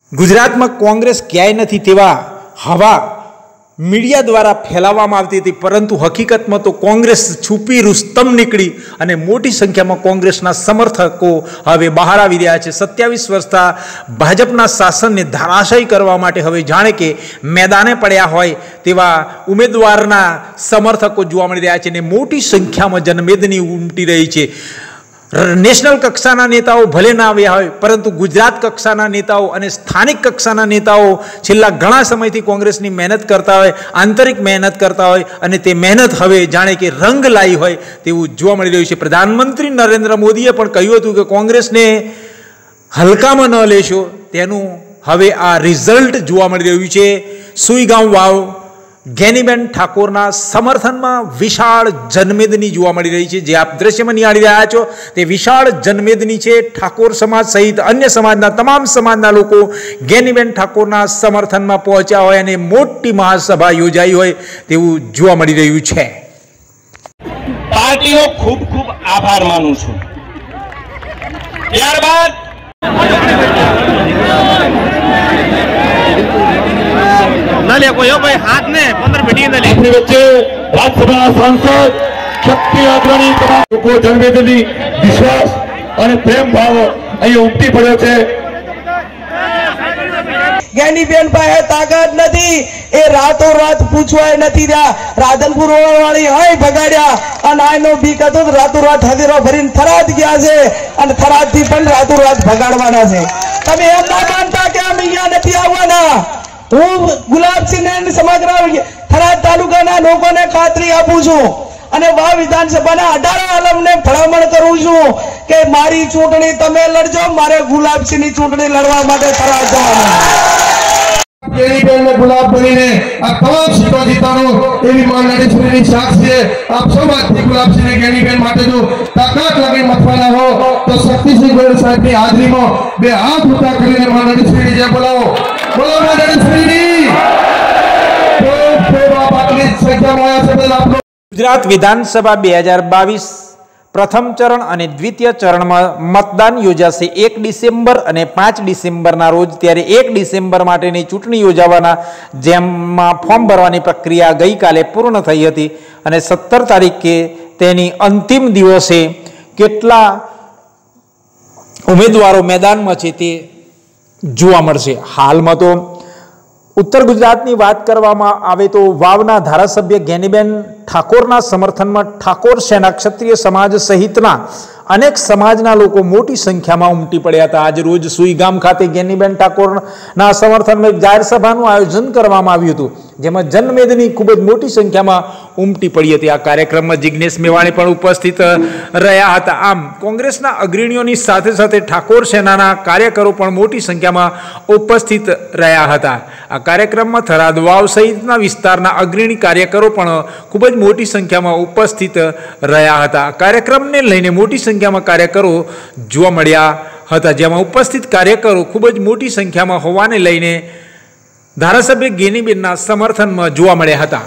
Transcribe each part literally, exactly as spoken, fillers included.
गुजरात में कांग्रेस क्यांय नथी तेवा हवा मीडिया द्वारा फैलावामां आवती थी, परंतु हकीकत में तो कांग्रेस छुपी रुस्तम निकली अने मोटी संख्या में कांग्रेसना समर्थको हवे बहार आवी रह्या छे। सत्यावीस वर्षना भाजपना शासन ने धराशायी करवा माटे हवे जाणे के मैदाने पड्या होय तेवा उमेदवारना समर्थको जोवा मळी रह्या छे ने मोटी संख्या में जनमेदनी उमटी रही छे। नेशनल कक्षाना नेताओं भले ना આવ્યા હોય, परंतु गुजरात कक्षाना नेताओं और स्थानिक कक्षाना नेताओं छेल्ला घणा समयथी कांग्रेसनी मेहनत करता होय, आंतरिक मेहनत करता होय अने ते मेहनत हवे जाणे के रंग लाई होय तेवुं जोवा मळी रह्युं छे। प्रधानमंत्री नरेन्द्र मोदीए पण कह्युं हतुं के कांग्रेसने हलकामां न लेशो, तेनुं हवे आ रिजल्ट जोवा मळी रह्युं छे। सुईगांव वाव ज्ञानीबेन ठाकोरना समर्थन में विशाल जनमेदनी जोवा मळी रही है। जे आप दृश्य में निहाળી રહ્યા છો તે विशाल जनमेदनी है। ठाकोर समाज सहित अन्य समाजना तमाम समाजना लोको ज्ञानीबेन ठाकोरना समर्थन में पहुंचा होय अने मोटी महासभा योजाई होय तेवुं जोवा मळी रह्युं छे। पार्टीनो खूब खूब आभार मानु छुं। त्यारबाद हाथ ने पंद्रह मीटिंग अपनी बच्चे राज्यसभा सांसद शक्ति अग्रणी लोग जनमेदनी विश्वास और प्रेम भाव अहीं उमटी पड़ो छे। ज्ञानीबेन पासे ताकत नहीं, ए रातों रात पूछवाय नहीं रहा। राधनपुर वाली हाय भगाड्या अने आनो बीक हतो तो रातों रात हदेरो भरीने थराद गया छे अने थराद थी पण रातों रात भगाडवाना छे। तमे एम ना मानता के अमे अहींया नथी आववाना। हूँ गुलाबसिंह ने समग्र थराद तालुकाना लोकोने खातरी आपું છું અને વાવ વિધાનસભાના અઢાર આલમને ભલામણ કરું છું કે મારી ચૂંટણી તમે લડજો, મારે ગુલાબસિંહની ચૂંટણી લડવા માટે થરાદ જવાનું। ज्ञानीबेन ने गुलाब बनीने आ तमाम सीटों जीतानो एवी मां नरेशनी साक्षी है। आप सब आती गुलाबसिंह ने ज्ञानीबेन माटे जो ताकत लगे मतवाना हो तो शक्तिसिंह गोयल साहेब की हाजरी में बे हाथ ऊंचा करीने मां नरेशनी जे बोलावो बोलो मां नरेशनी तो सेवा बाटली संख्या में आया से आप गुजरात विधानसभा दो हज़ार बाईस प्रथम चरण और द्वितीय चरण में मतदान योजाशे एक डिसेम्बर और पांच डिसेम्बर रोज। त्यारे एक डिसेम्बर माटेनी चूंटणी योजावाना जेमां फॉर्म भरवानी प्रक्रिया गई काले पूर्ण थई हती अने सत्तर तारीखे तेनी अंतिम दिवसे केटला उम्मीदवारों मैदान में छे ते जोवा मळशे। हाल में तो उत्तर गुजरातनी बात करवामां आवे तो वावना धारासभ्य ज्ञानीबेन ठाकोरना समर्थन में ठाकोर सेना क्षत्रिय समाज सहितना अनेक समाजना लोको मोटी संख्या में उमटी पड्या हता। आज रोज सुईगाम खाते ज्ञानीबेन ठाकोरना समर्थन में जाहिर सभानुं आयोजन करवामां आव्युं हतुं, जेमां जनमेदनी खूब ज मोटी संख्या में उमटी पड़ी हती। आ कार्यक्रम में जिग्नेश मेवाणी पण उपस्थित रह्या हता। आम कांग्रेसना अग्रणीओनी साथे साथे ठाकोर सेनाना कार्यकरो पण मोटी संख्या में उपस्थित रह्या हता। आ कार्यक्रम में थराद वाव सहितना विस्तारना अग्रणी कार्यकरो पण खूब ज मोटी संख्या में उपस्थित रह्या हता। कार्यक्रम ने लईने मोटी संख्या में कार्यकरो जोवा मळ्या हता, जेमां उपस्थित कार्यकरो खूब ज मोटी संख्या में होवाने लईने धारासभ्य ज्ञानीबेनना समर्थन में जोवा मळ्या हता।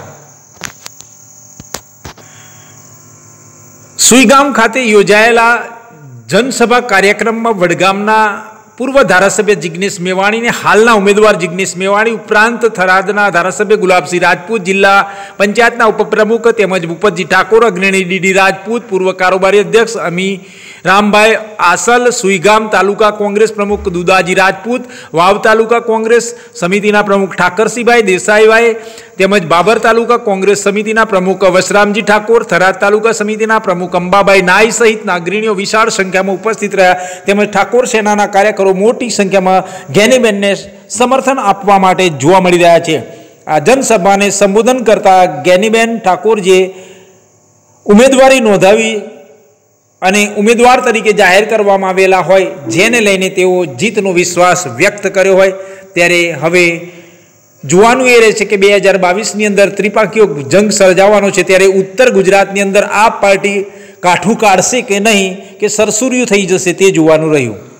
सुईगाम खाते योजायेला जनसभा कार्यक्रम में वडगामना पूर्व धारासभ्य जिग्नेश मेवाणी ने हालना उम्मीदवार जिग्नेश मेवाणी उपरांत थरादना धारासभ्य गुलाबसिंह राजपूत, जिला पंचायतना उपप्रमुख तेमज भूपतजी ठाकोर, अग्रणी डीडी राजपूत, पूर्व कारोबारी अध्यक्ष अमी रामभाई आसल, सुईगाम तालुका कांग्रेस प्रमुख दुदाजी राजपूत, वाव तालुका कांग्रेस समितिना प्रमुख ठाकरसिंहभाई देसाईभाई तेमज बाबर तालुका कांग्रेस समितिना प्रमुख वसरामजी ठाकोर, थराद तालुका समितिना प्रमुख अंबाभाई नाई सहितना अग्रणीओ विशाल संख्या में उपस्थित रह्या। तेमज ठाकोर सेनाना कार्यकरो मोटी संख्या में ज्ञानीबेनने समर्थन आपवा माटे जोवा मळी रह्या छे। आ जनसभा ने संबोधन करता ज्ञानीबेन ठाकोर जे उम्मीदवारी नोंधावी અને ઉમેદવાર તરીકે જાહેર કરવામાં આવેલા હોય જેને લઈને તેઓ જીતનો વિશ્વાસ વ્યક્ત કર્યો હોય, ત્યારે હવે જોવાનું એ રહેશે કે બે હજાર બાવીસની અંદર ત્રિપાંખીયો જંગ સર્જાવાનો છે, ત્યારે ઉત્તર ગુજરાતની અંદર આ પાર્ટી કાઠું કાઢશે કે નહીં કે સરસુર્યું થઈ જશે તે જોવાનું રહ્યું।